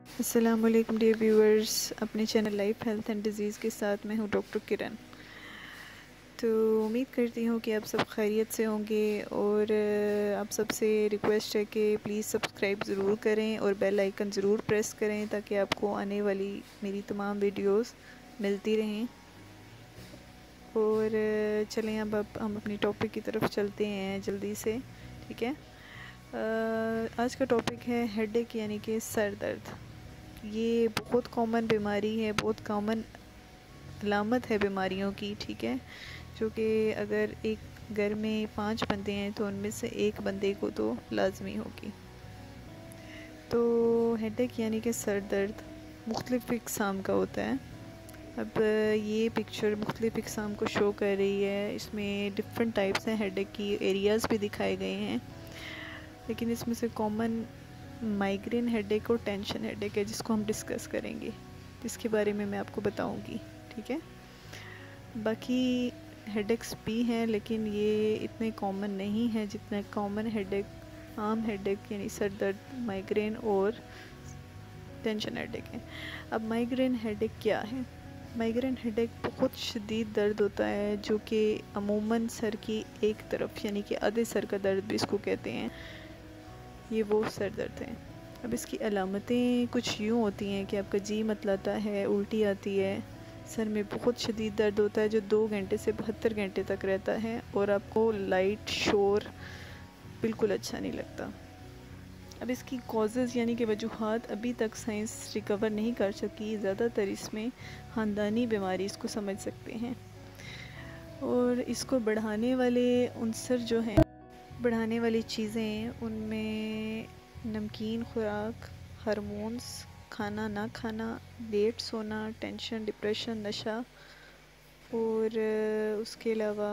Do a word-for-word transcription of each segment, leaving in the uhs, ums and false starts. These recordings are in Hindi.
अस्सलाम वालेकुम डियर व्यूअर्स, अपने channel Life Health and Disease के साथ मैं हूँ डॉक्टर किरण। तो उम्मीद करती हूँ कि आप सब खैरियत से होंगे और आप सबसे रिक्वेस्ट है कि प्लीज़ सब्सक्राइब ज़रूर करें और बेल आइकन ज़रूर प्रेस करें ताकि आपको आने वाली मेरी तमाम वीडियोस मिलती रहें। और चलें अब अब हम अपनी टॉपिक की तरफ चलते हैं जल्दी से, ठीक है। आ, आज का टॉपिक है हेडेक यानी कि सर दर्द। ये बहुत कॉमन बीमारी है, बहुत कॉमन अलामत है बीमारियों की, ठीक है, जो कि अगर एक घर में पांच बंदे हैं तो उनमें से एक बंदे को तो लाजमी होगी। तो हेडेक यानी कि सर दर्द मुख्तलिफ़ इक़साम का होता है। अब ये पिक्चर मुख्तलिफ़ इक़साम को शो कर रही है, इसमें डिफरेंट टाइप्स हैं हेडेक की, एरियाज़ भी दिखाए गए हैं, लेकिन इसमें से कॉमन माइग्रेन हेडेक और टेंशन हेडेक है जिसको हम डिस्कस करेंगे, जिसके बारे में मैं आपको बताऊंगी, ठीक है। बाकी हेडेक्स भी हैं लेकिन ये इतने कॉमन नहीं है जितना कॉमन हेडेक आम हेडेक यानी सर दर्द, माइग्रेन और टेंशन हेडेक है। अब माइग्रेन हेडेक क्या है? माइग्रेन हेडेक बहुत शदीद दर्द होता है जो कि अमूमन सर की एक तरफ यानी कि आधे सर का दर्द भी इसको कहते हैं। ये वो सर दर्द है। अब इसकी अलामतें कुछ यूँ होती हैं कि आपका जी मतलाता है, उल्टी आती है, सर में बहुत शदीद दर्द होता है जो दो घंटे से बहत्तर घंटे तक रहता है और आपको लाइट शोर बिल्कुल अच्छा नहीं लगता। अब इसकी कॉजेज़ यानी कि वजूहात अभी तक साइंस रिकवर नहीं कर सकी। ज़्यादातर इसमें ख़ानदानी बीमारी इसको समझ सकते हैं और इसको बढ़ाने वाले उनसर जो हैं, बढ़ाने वाली चीज़ें, उनमें नमकीन खुराक, हार्मोन्स, खाना ना खाना, लेट सोना, टेंशन, डिप्रेशन, नशा और उसके अलावा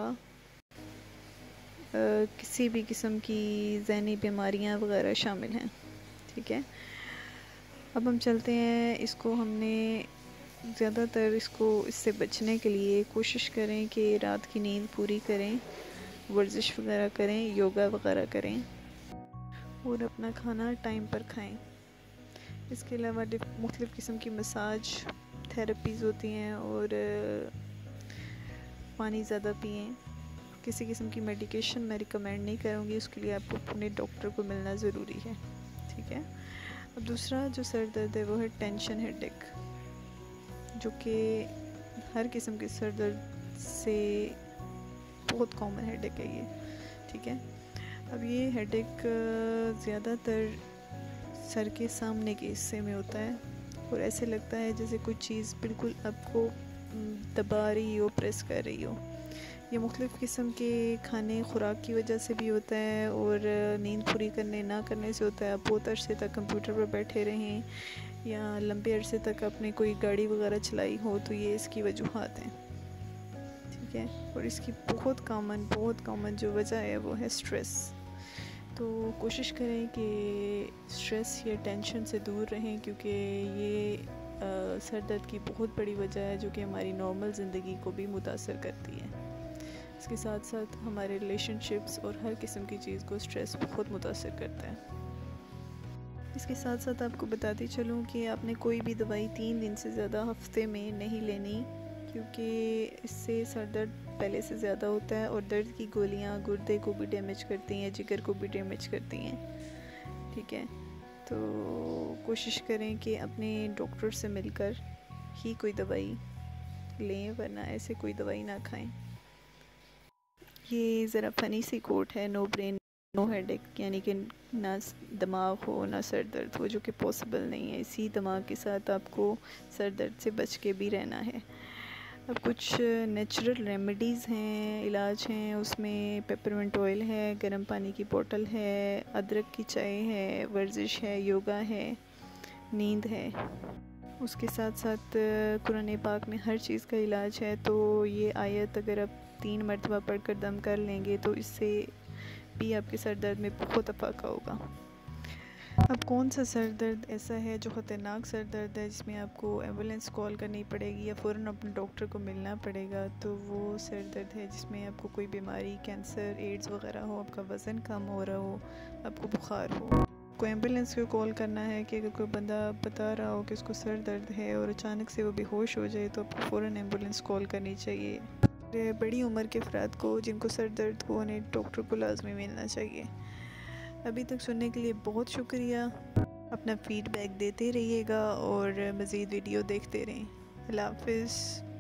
किसी भी किस्म की ज़हनी बीमारियां वगैरह शामिल हैं, ठीक है। अब हम चलते हैं, इसको हमने ज़्यादातर इसको इससे बचने के लिए कोशिश करें कि रात की नींद पूरी करें, वर्जिश वगैरह करें, योगा वगैरह करें और अपना खाना टाइम पर खाएं। इसके अलावा मुख्तलिफ़ किस्म की मसाज थेरेपीज़ होती हैं और पानी ज़्यादा पिएं। किसी किस्म की मेडिकेशन मैं रिकमेंड नहीं करूँगी, उसके लिए आपको अपने डॉक्टर को मिलना ज़रूरी है, ठीक है। अब दूसरा जो सर दर्द है वो है टेंशन हेडेक, जो कि हर किस्म के सर दर्द से बहुत कॉमन हेडेक है ये, ठीक है। अब ये हेडेक ज़्यादातर सर के सामने के हिस्से में होता है और ऐसे लगता है जैसे कोई चीज़ बिल्कुल आपको दबा रही हो, प्रेस कर रही हो। ये मुख्तलिफ़ किस्म के खाने खुराक की वजह से भी होता है और नींद पूरी करने ना करने से होता है। आप बहुत अरसे तक कंप्यूटर पर बैठे रहें या लंबे अरसे तक आपने कोई गाड़ी वगैरह चलाई हो तो ये इसकी वजूहात हैं, ठीक है। और इसकी बहुत कॉमन बहुत कॉमन जो वजह है वो है स्ट्रेस। तो कोशिश करें कि स्ट्रेस या टेंशन से दूर रहें क्योंकि ये आ, सर दर्द की बहुत बड़ी वजह है जो कि हमारी नॉर्मल ज़िंदगी को भी मुतासर करती है। इसके साथ साथ हमारे रिलेशनशिप्स और हर किस्म की चीज़ को स्ट्रेस बहुत मुतासर करता है। इसके साथ साथ आपको बताती चलूँ कि आपने कोई भी दवाई तीन दिन से ज़्यादा हफ्ते में नहीं लेनी क्योंकि इससे सर दर्द पहले से ज़्यादा होता है और दर्द की गोलियाँ गुर्दे को भी डैमेज करती हैं, जिगर को भी डैमेज करती हैं, ठीक है। तो कोशिश करें कि अपने डॉक्टर से मिलकर ही कोई दवाई लें वरना ऐसे कोई दवाई ना खाएं। ये ज़रा फ़नी सी कोट है, नो ब्रेन नो हेडेक, यानी कि ना दिमाग हो ना सर दर्द हो, जो कि पॉसिबल नहीं है। इसी दिमाग के साथ आपको सर दर्द से बच के भी रहना है। अब कुछ नेचुरल रेमेडीज़ हैं, इलाज हैं, उसमें पेपरमिंट ऑयल है, गर्म पानी की बोतल है, अदरक की चाय है, वर्जिश है, योगा है, नींद है। उसके साथ साथ कुरान पाक में हर चीज़ का इलाज है। तो ये आयत अगर आप तीन मरतबा पढ़कर दम कर लेंगे तो इससे भी आपके सर दर्द में बहुत अफाका होगा। अब कौन सा सर दर्द ऐसा है जो ख़तरनाक सर दर्द है जिसमें आपको एम्बुलेंस कॉल करनी पड़ेगी या फ़ौरन अपने डॉक्टर को मिलना पड़ेगा? तो वो सर दर्द है जिसमें आपको कोई बीमारी, कैंसर, एड्स वगैरह हो, आपका वज़न कम हो रहा हो, आपको बुखार हो। को एम्बुलेंस को कॉल करना है कि अगर कोई बंदा बता रहा हो कि उसको सर दर्द है और अचानक से वो बेहोश हो जाए तो आपको फ़ौरन एम्बुलेंस कॉल करनी चाहिए। बड़ी उम्र के अफराद को जिनको सर दर्द हो उन्हें डॉक्टर को लाजमी मिलना चाहिए। अभी तक सुनने के लिए बहुत शुक्रिया। अपना फ़ीडबैक देते रहिएगा और मज़ीद वीडियो देखते रहें। अल्लाह हाफ़िज़।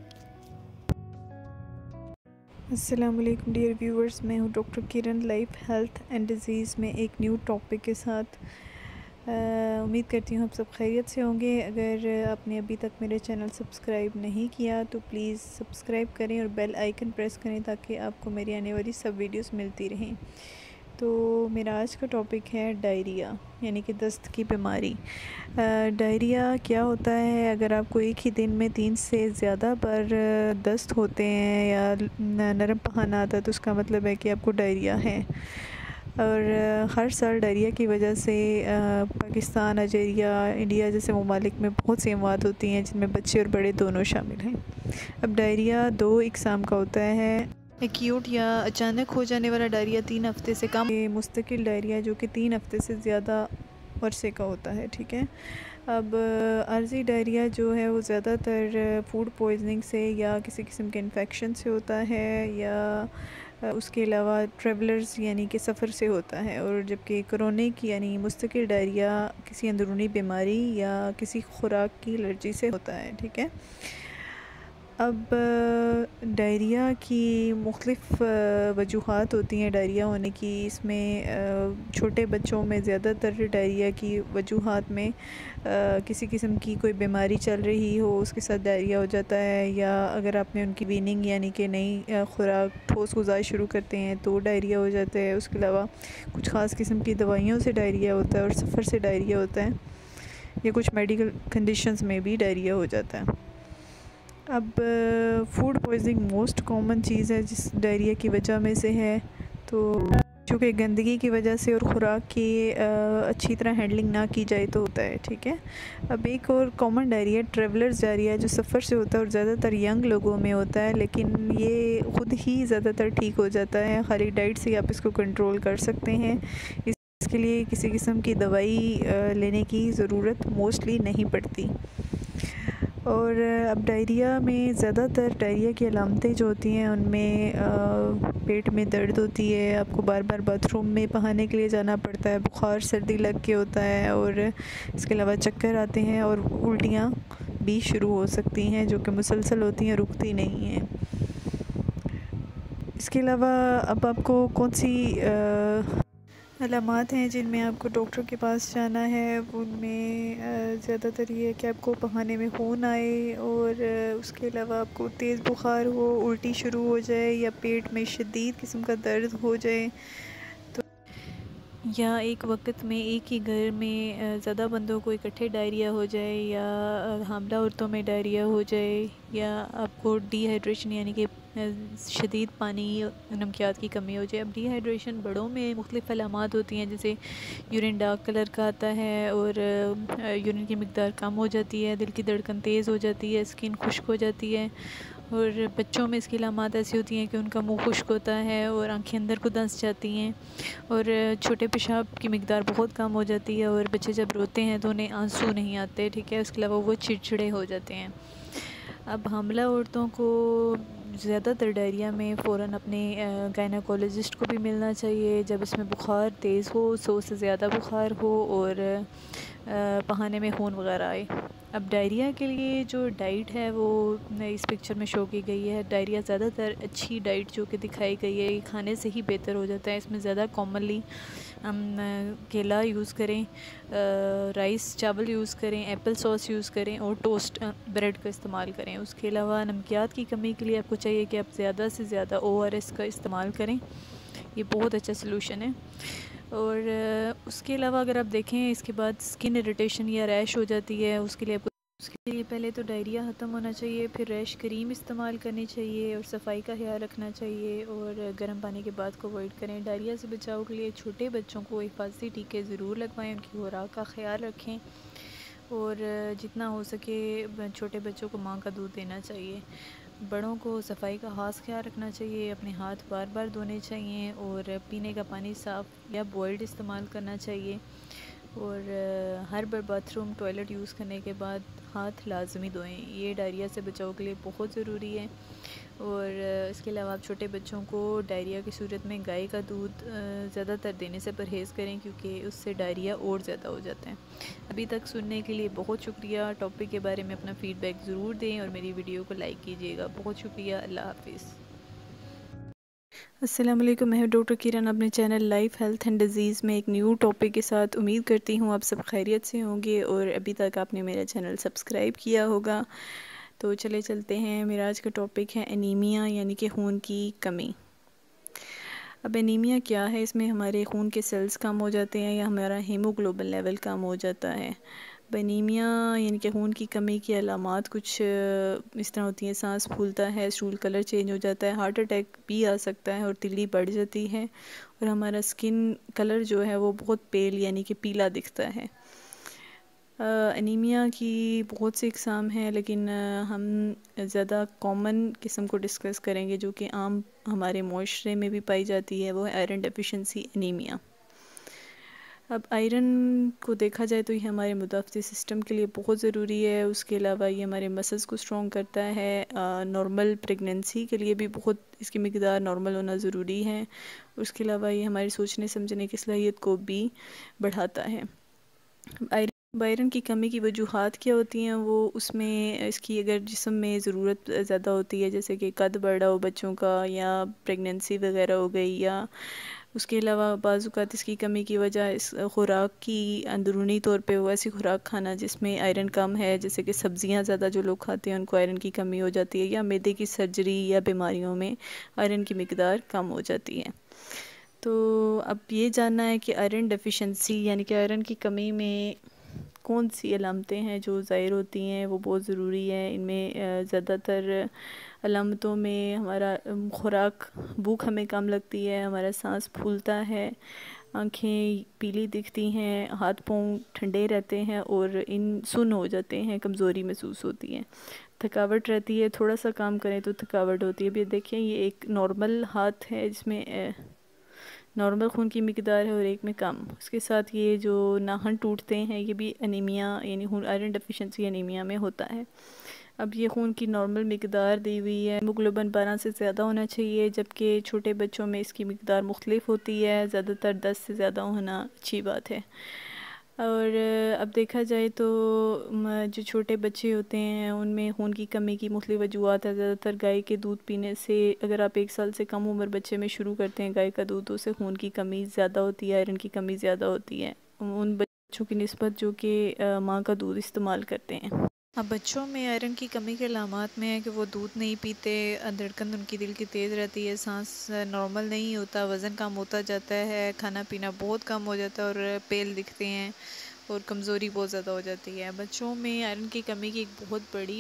अस्सलाम वालेकुम डियर व्यूअर्स, मैं हूँ doctor Kiran, Life Health and Disease में एक न्यू टॉपिक के साथ। उम्मीद करती हूँ आप सब खैरियत से होंगे। अगर आपने अभी तक मेरे चैनल सब्सक्राइब नहीं किया तो प्लीज़ सब्सक्राइब करें और बेल आइकन प्रेस करें ताकि आपको मेरी आने वाली सब वीडियोस मिलती रहें। तो मेरा आज का टॉपिक है डायरिया, यानी कि दस्त की बीमारी। डायरिया क्या होता है? अगर आपको एक ही दिन में तीन से ज़्यादा बार दस्त होते हैं या नरम पखाना आता है तो उसका मतलब है कि आपको डायरिया है। और हर साल डायरिया की वजह से पाकिस्तान, अल्जीरिया, इंडिया जैसे ममालिक में बहुत सी अमवात होती हैं जिनमें बच्चे और बड़े दोनों शामिल हैं। अब डायरिया दो इकसाम का होता है। एक्यूट या अचानक हो जाने वाला डायरिया तीन हफ्ते से कम, मुस्तकिल डायरिया जो कि तीन हफ्ते से ज़्यादा अरसे का होता है। ठीक है। अब अर्जी डायरिया जो है वो ज़्यादातर फूड पॉइजनिंग से या किसी किस्म के इन्फेक्शन से होता है या उसके अलावा ट्रेवलर्स यानी कि सफ़र से होता है। और जबकि क्रोनिक यानी मुस्तकिल डायरिया किसी अंदरूनी बीमारी या किसी खुराक की एलर्जी से होता है। ठीक है। अब डायरिया की मुख्तलिफ़ वजूहात होती हैं डायरिया होने की। इसमें छोटे बच्चों में ज़्यादातर डायरिया की वजूहात में किसी किस्म की कोई बीमारी चल रही हो उसके साथ डायरिया हो जाता है, या अगर आपने उनकी वीनिंग यानी कि नई खुराक ठोस गुज़ार शुरू करते हैं तो डायरिया हो जाता है। उसके अलावा कुछ ख़ास किस्म की दवाइयों से डायरिया होता है और सफ़र से डायरिया होता है, या कुछ मेडिकल कंडीशंस में भी डायरिया हो जाता है। अब फूड पॉइजनिंग मोस्ट कॉमन चीज़ है जिस डायरिया की वजह में से है। तो चूँकि गंदगी की वजह से और ख़ुराक की अच्छी तरह हैंडलिंग ना की जाए तो होता है। ठीक है। अब एक और कॉमन डायरिया ट्रेवलर्स डायरिया जो सफ़र से होता है और ज़्यादातर यंग लोगों में होता है, लेकिन ये ख़ुद ही ज़्यादातर ठीक हो जाता है। खाली डाइट से आप इसको कंट्रोल कर सकते हैं। इसके लिए किसी किस्म की दवाई लेने की ज़रूरत मोस्टली नहीं पड़ती। और अब डायरिया में ज़्यादातर डायरिया की अलामतें जो होती हैं उनमें पेट में दर्द होती है, आपको बार बार बाथरूम में बहाने के लिए जाना पड़ता है, बुखार सर्दी लग के होता है, और इसके अलावा चक्कर आते हैं और उल्टियाँ भी शुरू हो सकती हैं जो कि मुसलसल होती हैं, रुकती नहीं हैं। इसके अलावा अब आपको कौन सी आ, अलामात हैं जिनमें आपको डॉक्टर के पास जाना है। उनमें ज़्यादातर ये है कि आपको बहाने में खून आए, और उसके अलावा आपको तेज़ बुखार हो, उल्टी शुरू हो जाए, या पेट में शदीद किस्म का दर्द हो जाए, तो या एक वक्त में एक ही घर में ज़्यादा बंदों को इकट्ठे डायरिया हो जाए, या हामला औरतों में डायरिया हो जाए, या आपको डिहाइड्रेशन यानी कि शदीद पानी नमकियात की कमी हो जाए। अब डिहाइड्रेशन बड़ों में मुख्तलिफ़ अलामात होती हैं, जैसे यूरिन डार्क कलर का आता है और यूरिन की मिकदार कम हो जाती है, दिल की धड़कन तेज़ हो जाती है, स्किन खुश्क हो जाती है। और बच्चों में इसकी अलामात ऐसी होती हैं कि उनका मुंह खुश्क होता है और आंखें अंदर को धंस जाती हैं, और छोटे पेशाब की मिकदार बहुत कम हो जाती है, और बच्चे जब रोते हैं तो उन्हें आंसू नहीं आते। ठीक है। उसके अलावा वो चिड़चिड़े हो जाते हैं। अब हामला औरतों को ज़्यादातर डायरिया में फ़ौरन अपने गायनेकोलॉजिस्ट को भी मिलना चाहिए जब इसमें बुखार तेज़ हो, सौ से ज़्यादा बुखार हो और बहाने में खून वगैरह आए। अब डायरिया के लिए जो डाइट है वो इस पिक्चर में शो की गई है। डायरिया ज़्यादातर अच्छी डाइट जो कि दिखाई गई है, खाने से ही बेहतर हो जाता है। इसमें ज़्यादा कॉमनली हम केला यूज़ करें, राइस चावल यूज़ करें, एप्पल सॉस यूज़ करें और टोस्ट ब्रेड का इस्तेमाल करें। उसके अलावा नमकियात की कमी के लिए आपको चाहिए कि आप ज़्यादा से ज़्यादा ओ आर एस का इस्तेमाल करें, ये बहुत अच्छा सलूशन है। और उसके अलावा अगर आप देखें इसके बाद स्किन इरिटेशन या रैश हो जाती है, उसके लिए आपको उसके लिए पहले तो डायरिया ख़त्म होना चाहिए, फिर रैश क्रीम इस्तेमाल करनी चाहिए और सफाई का ख्याल रखना चाहिए, और गर्म पानी के बाद को अवॉइड करें। डायरिया से बचाव के लिए छोटे बच्चों को हिफाजती टीके ज़रूर लगवाएं, उनकी खुराक का ख्याल रखें, और जितना हो सके छोटे बच्चों को माँ का दूध देना चाहिए। बड़ों को सफाई का ख़ास ख्याल रखना चाहिए, अपने हाथ बार बार धोने चाहिए, और पीने का पानी साफ़ या बॉइल्ड इस्तेमाल करना चाहिए। और हर बार बाथरूम टॉयलेट यूज़ करने के बाद हाथ लाजमी धोएं। ये डायरिया से बचाव के लिए बहुत ज़रूरी है। और इसके अलावा आप छोटे बच्चों को डायरिया की सूरत में गाय का दूध ज़्यादातर देने से परहेज़ करें, क्योंकि उससे डायरिया और ज़्यादा हो जाता है। अभी तक सुनने के लिए बहुत शुक्रिया। टॉपिक के बारे में अपना फ़ीडबैक ज़रूर दें और मेरी वीडियो को लाइक कीजिएगा। बहुत शुक्रिया। अल्लाह हाफिज़। अस्सलाम वालेकुम, मैं हूं डॉक्टर किरण अपने channel Life Health and Disease में एक न्यू टॉपिक के साथ। उम्मीद करती हूं आप सब खैरियत से होंगे और अभी तक आपने मेरा चैनल सब्सक्राइब किया होगा। तो चले चलते हैं। मेरा आज का टॉपिक है एनीमिया, यानी कि खून की कमी। अब एनीमिया क्या है? इसमें हमारे खून के सेल्स कम हो जाते हैं या हमारा हीमोग्लोबिन लेवल कम हो जाता है। एनीमिया यानी कि खून की कमी की अलामात कुछ इस तरह होती हैं। सांस फूलता है, स्टूल कलर चेंज हो जाता है, हार्ट अटैक भी आ सकता है और तिल्ली बढ़ जाती है और हमारा स्किन कलर जो है वो बहुत पेल यानी कि पीला दिखता है। एनीमिया की बहुत सी इकसाम हैं, लेकिन हम ज़्यादा कॉमन किस्म को डिस्कस करेंगे जो कि आम हमारे मुआशरे में भी पाई जाती है, वो है आयरन डेफिशिएंसी एनीमिया। अब आयरन को देखा जाए तो ये हमारे मुदाफ़ती सिस्टम के लिए बहुत ज़रूरी है। उसके अलावा ये हमारे मसल्स को स्ट्रॉन्ग करता है। नॉर्मल प्रेगनेंसी के लिए भी बहुत इसकी मिकदार नॉर्मल होना ज़रूरी है। उसके अलावा ये हमारी सोचने समझने की सलाहियत को भी बढ़ाता है। आयरन आयरन की कमी की वजूहात क्या होती हैं? वो उसमें इसकी अगर जिस्म में ज़रूरत ज़्यादा होती है, जैसे कि कद बढ़ा हो बच्चों का या प्रेगनेंसी वगैरह हो गई, या उसके अलावा बाज़ औक़ात इसकी कमी की वजह इस खुराक की अंदरूनी तौर पे वो ऐसी खुराक खाना जिसमें आयरन कम है, जैसे कि सब्ज़ियाँ ज़्यादा जो लोग खाते हैं उनको आयरन की कमी हो जाती है, या मैदे की सर्जरी या बीमारियों में आयरन की मिकदार कम हो जाती है। तो अब ये जानना है कि आयरन डेफिशिएंसी यानी कि आयरन की कमी में कौन सी अलामतें हैं जो ज़ाहिर होती हैं, वो बहुत ज़रूरी है। इनमें ज़्यादातर अलामतों में हमारा खुराक भूख हमें कम लगती है, हमारा सांस फूलता है, आँखें पीली दिखती हैं, हाथ पाँव ठंडे रहते हैं और इन सुन्न हो जाते हैं, कमज़ोरी महसूस होती है, थकावट रहती है, थोड़ा सा काम करें तो थकावट होती है। अभी देखिए ये एक नॉर्मल हाथ है जिसमें नॉर्मल खून की मिकदार है और एक में कम। उसके साथ ये जो नाखून टूटते हैं ये भी एनीमिया यानी आयरन डेफिशिएंसी एनीमिया में होता है। अब ये खून की नॉर्मल मिकदार दी हुई है, हीमोग्लोबिन बारह से ज़्यादा होना चाहिए, जबकि छोटे बच्चों में इसकी मिकदार मुख्तलिफ होती है। ज़्यादातर दस से ज़्यादा होना अच्छी बात है। और अब देखा जाए तो जो छोटे बच्चे होते हैं उनमें खून की कमी की मुख्तलिफ वजूहात है। ज़्यादातर गाय के दूध पीने से, अगर आप एक साल से कम उम्र बच्चे में शुरू करते हैं गाय का दूध, तो उससे खून की कमी ज़्यादा होती है, आयरन की कमी ज़्यादा होती है उन बच्चों की निस्बत जो कि माँ का दूध इस्तेमाल करते हैं। अब बच्चों में आयरन की कमी के अलामात में है कि वो दूध नहीं पीते, धड़कन उनकी दिल की तेज़ रहती है, सांस नॉर्मल नहीं होता, वज़न कम होता जाता है, खाना पीना बहुत कम हो जाता है और पेल दिखते हैं और कमज़ोरी बहुत ज़्यादा हो जाती है। बच्चों में आयरन की कमी की एक बहुत बड़ी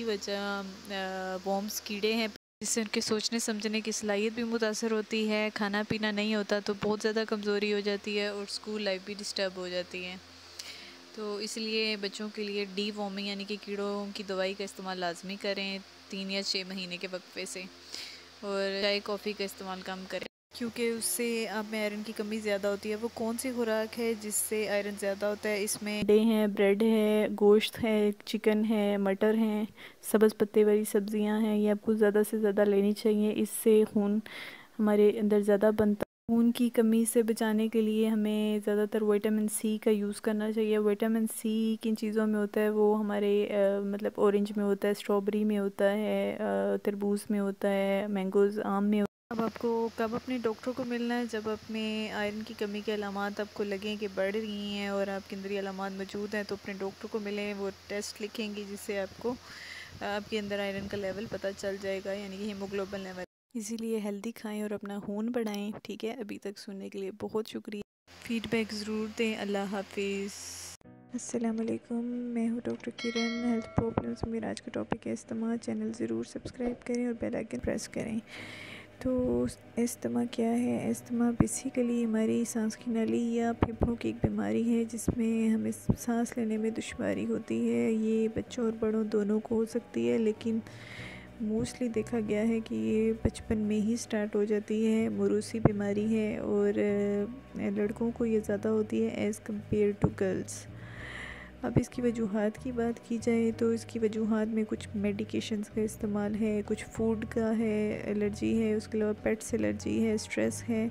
वजह वॉर्म्स कीड़े हैं, जिससे उनके सोचने समझने की सलाहियत भी मुतासर होती है। खाना पीना नहीं होता तो बहुत ज़्यादा कमज़ोरी हो जाती है और स्कूल लाइफ भी डिस्टर्ब हो जाती है। तो इसलिए बच्चों के लिए डी वॉर्मिंग यानी कि कीड़ों की दवाई का इस्तेमाल लाजमी करें तीन या छः महीने के वक्फे से, और चाय कॉफ़ी का इस्तेमाल कम करें क्योंकि उससे आप में आयरन की कमी ज़्यादा होती है। वो कौन सी खुराक है जिससे आयरन ज़्यादा होता है? इसमें अंडे हैं, ब्रेड है, गोश्त है, चिकन है, मटर हैं, सब्ज़ पत्ते वाली सब्ज़ियां हैं, ये आपको ज़्यादा से ज़्यादा लेनी चाहिए। इससे खून हमारे अंदर ज़्यादा बनता है। खून की कमी से बचाने के लिए हमें ज़्यादातर विटामिन सी का यूज़ करना चाहिए। विटामिन सी किन चीज़ों में होता है? वो हमारे आ, मतलब ऑरेंज में होता है, स्ट्रॉबेरी में होता है, तरबूज में होता है, मैंगोज़ आम में। अब आपको कब अपने डॉक्टर को मिलना है? जब अपने आयरन की कमी के अलामात आपको लगें कि बढ़ रही हैं और आपके अंदर ये अलामात मौजूद हैं, तो अपने डॉक्टर को मिलें। वो टेस्ट लिखेंगे जिससे आपको आपके अंदर आयरन का लेवल पता चल जाएगा, यानी कि हीमोग्लोबिन लेवल। इसीलिए हेल्दी खाएं और अपना खून बढ़ाएं। ठीक है, अभी तक सुनने के लिए बहुत शुक्रिया। फीडबैक ज़रूर दें। अल्लाह हाफिज़। अस्सलाम वालेकुम, मैं हूँ डॉक्टर किरण। हेल्थ प्रॉब्लम्स में आज का टॉपिक है अस्थमा। चैनल ज़रूर सब्सक्राइब करें और बेल आइकन प्रेस करें। तो अस्थमा क्या है? अस्थमा बेसिकली हमारी सांस की नली या फेफड़ों की एक बीमारी है जिसमें हमें सांस लेने में दुश्वारी होती है। ये बच्चों और बड़ों दोनों को हो सकती है, लेकिन मोस्टली देखा गया है कि ये बचपन में ही स्टार्ट हो जाती है, मोरूसी बीमारी है और लड़कों को ये ज़्यादा होती है एज़ कम्पेयर टू गर्ल्स। अब इसकी वजूहात की बात की जाए तो इसकी वजूहात में कुछ मेडिकेशंस का इस्तेमाल है, कुछ फूड का है, एलर्जी है, उसके अलावा पेट्स एलर्जी है, स्ट्रेस है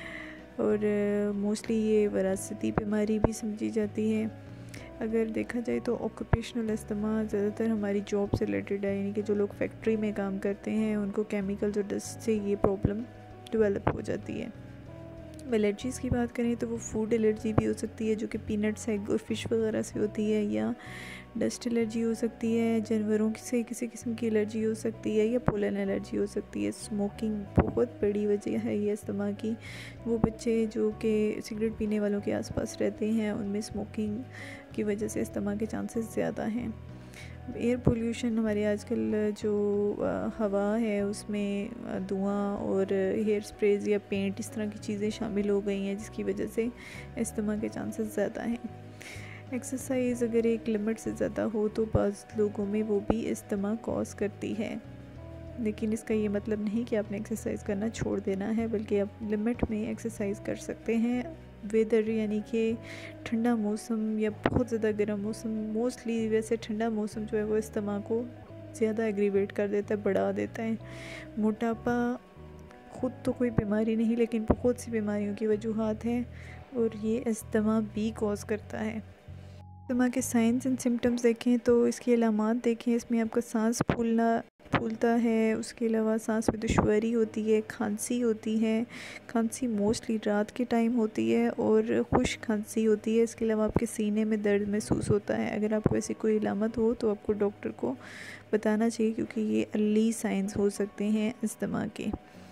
और मोस्टली ये वरासती बीमारी भी समझी जाती है। अगर देखा जाए तो ऑक्यूपेशनल अस्थमा ज़्यादातर हमारी जॉब से रिलेटेड है, यानी कि जो लोग फैक्ट्री में काम करते हैं उनको केमिकल्स और डस्ट से ये प्रॉब्लम डेवलप हो जाती है। एलर्जीज़ की बात करें तो वो फूड एलर्जी भी हो सकती है जो कि पीनट्स, एग और फिश वगैरह से होती है, या डस्ट एलर्जी हो सकती है, जानवरों से किसी किस्म की एलर्जी हो सकती है, या पोलन एलर्जी हो सकती है। स्मोकिंग बहुत बड़ी वजह है ये अस्थमा की। वो बच्चे जो कि सिगरेट पीने वालों के आसपास रहते हैं उनमें स्मोकिंग की वजह से अस्थमा के चांसेस ज़्यादा हैं। एयर पोल्यूशन, हमारे आजकल जो हवा है उसमें धुआं और हेयर स्प्रेज या पेंट इस तरह की चीज़ें शामिल हो गई हैं जिसकी वजह से अस्थमा के चांसेस ज़्यादा हैं। एक्सरसाइज अगर एक लिमिट से ज़्यादा हो तो बाज़ लोगों में वो भी अस्थमा कॉज करती है, लेकिन इसका ये मतलब नहीं कि आपने एक्सरसाइज करना छोड़ देना है, बल्कि आप लिमिट में एक्सरसाइज कर सकते हैं। वेदर यानी कि ठंडा मौसम या बहुत ज़्यादा गर्म मौसम, मोस्टली वैसे ठंडा मौसम जो है वो अस्थमा को ज़्यादा एग्रीवेट कर देता है, बढ़ा देता है। मोटापा खुद तो कोई बीमारी नहीं, लेकिन बहुत सी बीमारियों की वजूहात हैं और ये अस्थमा भी कॉज करता है। अस्थमा के साइंस एंड सिम्टम्स देखें तो इसकी अलामात देखें, इसमें आपका सांस फूलना फूलता है, उसके अलावा सांस में दुश्वारी होती है, खांसी होती है, खांसी मोस्टली रात के टाइम होती है और खुश खांसी होती है। इसके अलावा आपके सीने में दर्द महसूस होता है। अगर आपको ऐसी कोई अलामत हो तो आपको डॉक्टर को बताना चाहिए, क्योंकि ये अर्ली साइंस हो सकते हैं अस्थमा के।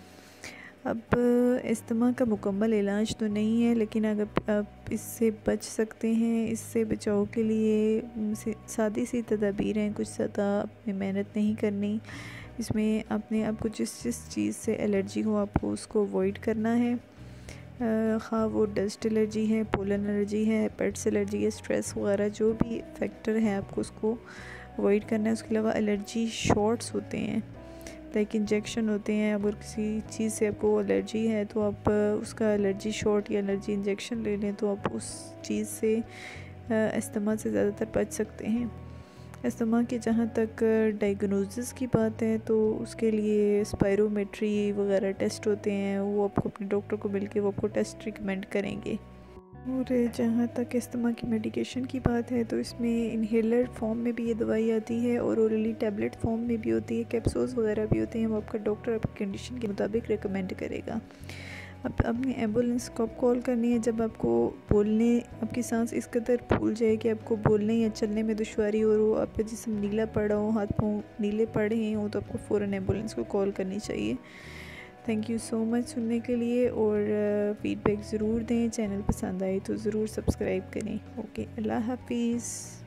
अब अस्थमा का मुकम्मल इलाज तो नहीं है, लेकिन अगर आप इससे बच सकते हैं, इससे बचाव के लिए सादी सी तदाबीर हैं, कुछ ज़्यादा आपने मेहनत नहीं करनी। इसमें आपने आपको जिस जिस चीज़ से एलर्जी हो आपको उसको अवॉइड करना है, ख़ास वो डस्ट एलर्जी है, पोलन एलर्जी है, पेट्स एलर्जी है, स्ट्रेस वगैरह जो भी फैक्टर है आपको उसको अवॉइड करना है। उसके अलावा एलर्जी शॉट्स होते हैं, लाइक इंजेक्शन होते हैं। अगर किसी चीज़ से आपको एलर्जी है तो आप उसका एलर्जी शॉट या एलर्जी इंजेक्शन ले लें तो आप उस चीज़ से अस्थमा से ज़्यादातर बच सकते हैं। अस्थमा के जहाँ तक डायग्नोसिस की बात है तो उसके लिए स्पायरोमेट्री वगैरह टेस्ट होते हैं, वो आपको अपने डॉक्टर को मिल के वो आपको टेस्ट रिकमेंड करेंगे। और जहाँ तक अस्थमा की मेडिकेशन की बात है तो इसमें इन्हेलर फॉर्म में भी ये दवाई आती है और ओरली टैबलेट फॉर्म में भी होती है, कैप्सूल्स वगैरह भी होते हैं। वो आपका डॉक्टर आपकी कंडीशन के मुताबिक रिकमेंड करेगा। अब अपनी एम्बुलेंस कब कॉल करनी है? जब आपको बोलने, आपकी सांस इस कदर फूल जाए कि आपको बोलने या चलने में दुश्वारी हो, हो आपका जिस्म नीला पड़ा हो, हाथ पाँव नीले पड़ रहे हों, तो आपको फ़ौरन एम्बुलेंस को कॉल करनी चाहिए। थैंक यू सो मच सुनने के लिए और फीडबैक ज़रूर दें। चैनल पसंद आए तो ज़रूर सब्सक्राइब करें। ओके, अल्लाह हाफिज़।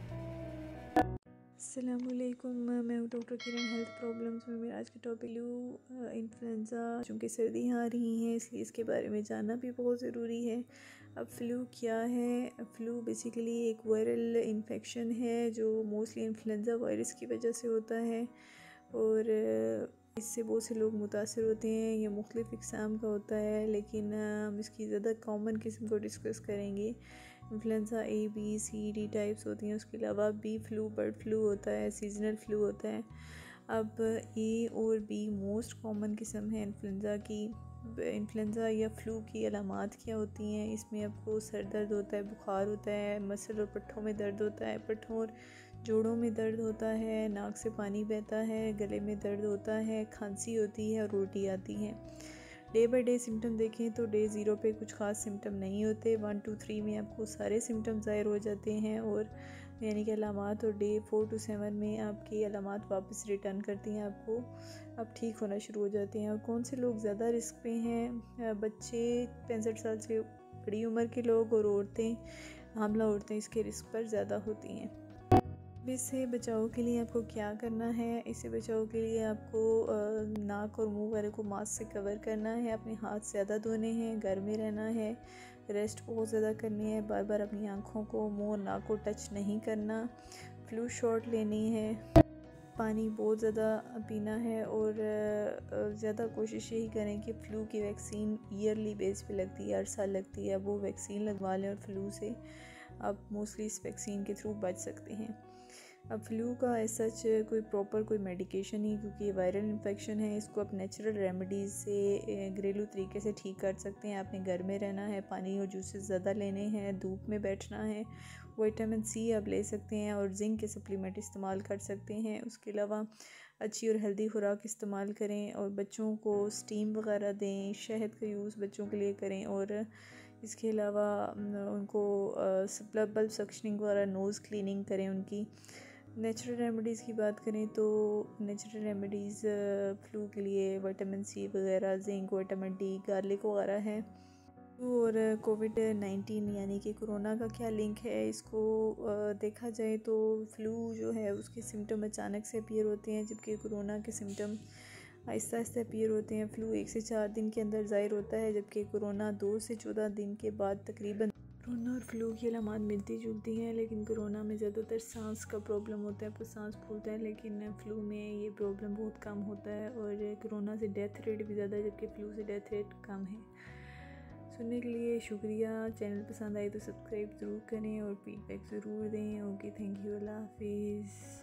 अस्सलामुअलैकुम, मैं हूँ डॉक्टर किरण, हेल्थ प्रॉब्लम्स में। मेरा आज का टॉपिक फ्लू, इन्फ्लुएंज़ा, चूँकि सर्दियाँ आ रही हैं इसलिए इसके बारे में जानना भी बहुत ज़रूरी है। अब फ़्लू क्या है? फ़्लू बेसिकली एक वायरल इन्फेक्शन है जो मोस्टली इन्फ्लुएंज़ा वायरस की वजह से होता है और इससे बहुत से लोग मुतासर होते हैं। ये मुख्तलिफ इक़साम का होता है, लेकिन हम इसकी ज़्यादा कॉमन किस्म को डिस्कस करेंगे। Influenza A, B, C, D types होती हैं। उसके अलावा बी फ्लू, बर्ड फ्लू होता है, सीजनल फ्लू होता है। अब ए और बी मोस्ट कॉमन किस्म है इन्फ्लुएंज़ा की। इन्फ्लुएंज़ा या फ़्लू की अलामात क्या होती हैं? इसमें आपको सर दर्द होता है, बुखार होता है, मसल और पट्ठों में दर्द होता है, पट्ठों और जोड़ों में दर्द होता है, नाक से पानी बहता है, गले में दर्द होता है, खांसी होती है और उल्टी आती है। डे बाय डे सिम्टम देखें तो डे ज़ीरो पे कुछ ख़ास सिम्टम नहीं होते, वन टू थ्री में आपको सारे सिम्टम ज़ाहिर हो जाते हैं और यानी कि अलामात, और डे फोर टू सेवन में आपकी अलामात वापस रिटर्न करती हैं, आपको अब ठीक होना शुरू हो जाते हैं। और कौन से लोग ज़्यादा रिस्क पे हैं? बच्चे, पैंसठ साल से बड़ी उम्र के लोग और औरतें, हामला औरतें इसके रिस्क पर ज़्यादा होती हैं। इससे बचाव के लिए आपको क्या करना है? इससे बचाव के लिए आपको नाक और मुंह वाले को मास्क से कवर करना है, अपने हाथ ज़्यादा धोने हैं, घर में रहना है, रेस्ट बहुत ज़्यादा करनी है, बार बार अपनी आँखों को, मुंह और नाक को टच नहीं करना, फ्लू शॉट लेनी है। पानी बहुत ज़्यादा पीना है और ज़्यादा कोशिश यही करें कि फ़्लू की वैक्सीन ईयरली बेस पे लगती है, हर साल लगती है, वो वैक्सीन लगवा लें और फ़्लू से आप मोस्टली इस वैक्सीन के थ्रू बच सकते हैं। अब फ़्लू का ऐसा सच कोई प्रॉपर कोई मेडिकेशन नहीं, क्योंकि ये वायरल इन्फेक्शन है, इसको आप नेचुरल रेमेडीज़ से घरेलू तरीके से ठीक कर सकते हैं। आपने घर में रहना है, पानी और जूसेस ज़्यादा लेने हैं, धूप में बैठना है, विटामिन सी आप ले सकते हैं और जिंक के सप्लीमेंट इस्तेमाल कर सकते हैं। उसके अलावा अच्छी और हेल्दी खुराक इस्तेमाल करें और बच्चों को स्टीम वगैरह दें, शहद का यूज़ बच्चों के लिए करें और इसके अलावा उनको बल्ब सक्शनिंग वगैरह, नोज़ क्लीनिंग करें उनकी। नेचुरल रेमेडीज़ की बात करें तो नेचुरल रेमेडीज़ फ़्लू के लिए विटामिन सी वगैरह, जिंक, विटामिन डी, गार्लिक वगैरह है। और कोविड नाइन्टीन यानी कि कोरोना का क्या लिंक है, इसको देखा जाए तो फ़्लू जो है उसके सिम्टम अचानक से अपीयर होते हैं, जबकि कोरोना के सिम्टम आहिस्ता आहिस्ता अपीयर होते हैं। फ़्लू एक से चार दिन के अंदर ज़ाहिर होता है, जबकि कोरोना दो से चौदह दिन के बाद तकरीबन। कोरोना और फ़्लू की अलामात मिलती जुलती हैं, लेकिन कोरोना में ज़्यादातर सांस का प्रॉब्लम होता है, आपको सांस फूलता है, लेकिन फ़्लू में ये प्रॉब्लम बहुत कम होता है और कोरोना से डेथ रेट भी ज़्यादा है, जबकि फ़्लू से डेथ रेट कम है। सुनने के लिए शुक्रिया। चैनल पसंद आए तो सब्सक्राइब ज़रूर करें और फीडबैक ज़रूर दें। ओके, थैंक यू, अल्लाह हाफिज़।